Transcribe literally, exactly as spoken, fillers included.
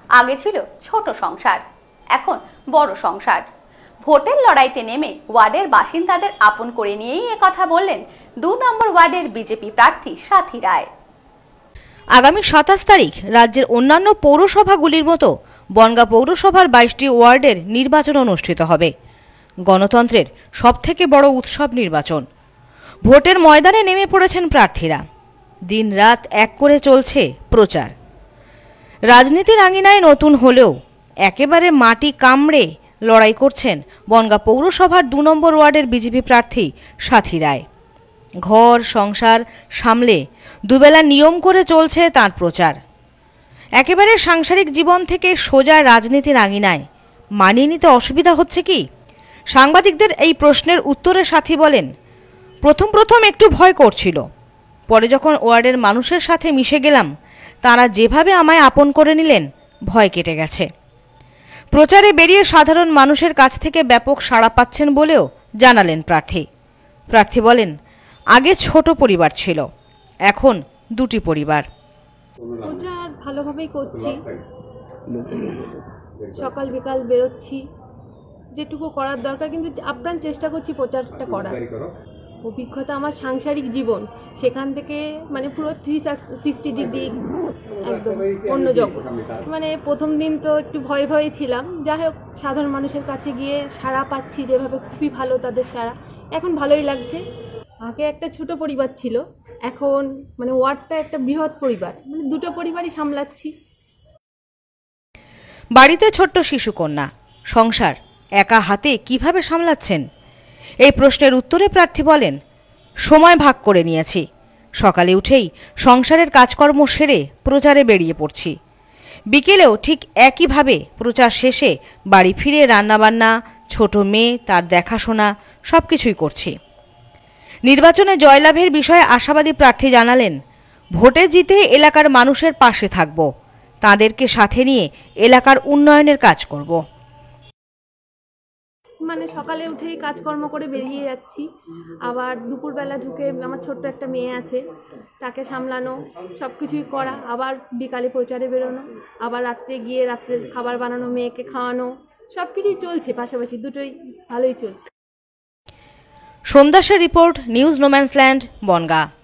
আগে ছিল ছোট সংসার, এখন বড় সংসার। ভোটের লড়াইতে নেমে ওয়ার্ডের বাসিন্দাদের আপন করে নিয়েই একথা বললেন দু নম্বর ওয়ার্ডের বিজেপি প্রার্থী সাথী রায়। আগামী সাতাশ তারিখ রাজ্যের অন্যান্য পৌরসভাগুলির মতো বনগাঁ পৌরসভার বাইশটি ওয়ার্ডের নির্বাচন অনুষ্ঠিত হবে। গণতন্ত্রের সবথেকে বড় উৎসব নির্বাচন। ভোটের ময়দানে নেমে পড়েছেন প্রার্থীরা। দিন রাত এক করে চলছে প্রচার। রাজনীতির আঙিনায় নতুন হলেও একেবারে মাটি কামড়ে লড়াই করছেন বনগাঁ পৌরসভার দু নম্বর ওয়ার্ডের বিজেপি প্রার্থী সাথী রায়। ঘর সংসার সামলে দুবেলা নিয়ম করে চলছে তাঁর প্রচার। একেবারে সাংসারিক জীবন থেকে সোজা রাজনীতির আঙিনায় মানিয়ে নিতে অসুবিধা হচ্ছে কি? সাংবাদিকদের এই প্রশ্নের উত্তরে সাথী বলেন, প্রথম প্রথম একটু ভয় করছিল, পরে যখন ওয়ার্ডের মানুষের সাথে মিশে গেলাম তারা যেভাবে আমায় আপন করে নিলেন ভয় কেটে গেছে। প্রচারে বেরিয়ে সাধারণ মানুষের কাছ থেকে ব্যাপক সাড়া পাচ্ছেন বলেও জানালেন প্রার্থী। প্রার্থী বলেন, আগে ছোট পরিবার ছিল, এখন দুটি পরিবার। প্রচার ভালোভাবেই করছি, সকাল বিকাল বেরোচ্ছি, যেটুকু করার দরকার, কিন্তু আপ্রাণ চেষ্টা করছি প্রচারটা করার। অভিজ্ঞতা আমার সাংসারিক জীবন, সেখান থেকে মানে পুরো থ্রি সিক্সটি ডিগ্রি একদম অন্য জগৎ। মানে প্রথম দিন তো একটু ভয়ে ভয়ে ছিলাম, যাই হোক সাধারণ মানুষের কাছে গিয়ে সাড়া পাচ্ছি যেভাবে, খুবই ভালো তাদের সাড়া, এখন ভালোই লাগছে। আগে একটা ছোট পরিবার ছিল, এখন মানে ওয়ার্ডটা একটা বৃহৎ পরিবার, মানে দুটো পরিবারই সামলাচ্ছি। বাড়িতে ছোট্ট শিশুকন্যা, সংসার একা হাতে কিভাবে সামলাচ্ছেন? এই প্রশ্নের উত্তরে প্রার্থী বলেন, সময় ভাগ করে নিয়েছি। সকালে উঠেই সংসারের কাজকর্ম সেরে প্রচারে বেরিয়ে পড়ছি। বিকেলেও ঠিক একইভাবে প্রচার শেষে বাড়ি ফিরে রান্নাবান্না, ছোট মেয়ে, তার দেখাশোনা সবকিছুই করছি। নির্বাচনে জয়লাভের বিষয়ে আশাবাদী প্রার্থী জানালেন, ভোটে জিতে এলাকার মানুষের পাশে থাকব, তাদেরকে সাথে নিয়ে এলাকার উন্নয়নের কাজ করব। মানে সকালে উঠেই কাজকর্ম করে বেরিয়ে যাচ্ছি, আবার দুপুরবেলা ঢুকে আমার ছোট্ট একটা মেয়ে আছে, তাকে সামলানো, সব কিছুই করা, আবার বিকালে প্রচারে বেরোনো, আবার রাত্রে গিয়ে রাত্রে খাবার বানানো, মেয়েকে খাওয়ানো, সব কিছুই চলছে পাশাপাশি, দুটোই ভালোই চলছে। সন্ধ্যাসের রিপোর্ট, নিউজ নোম্যান্সল্যান্ড, বনগাঁ।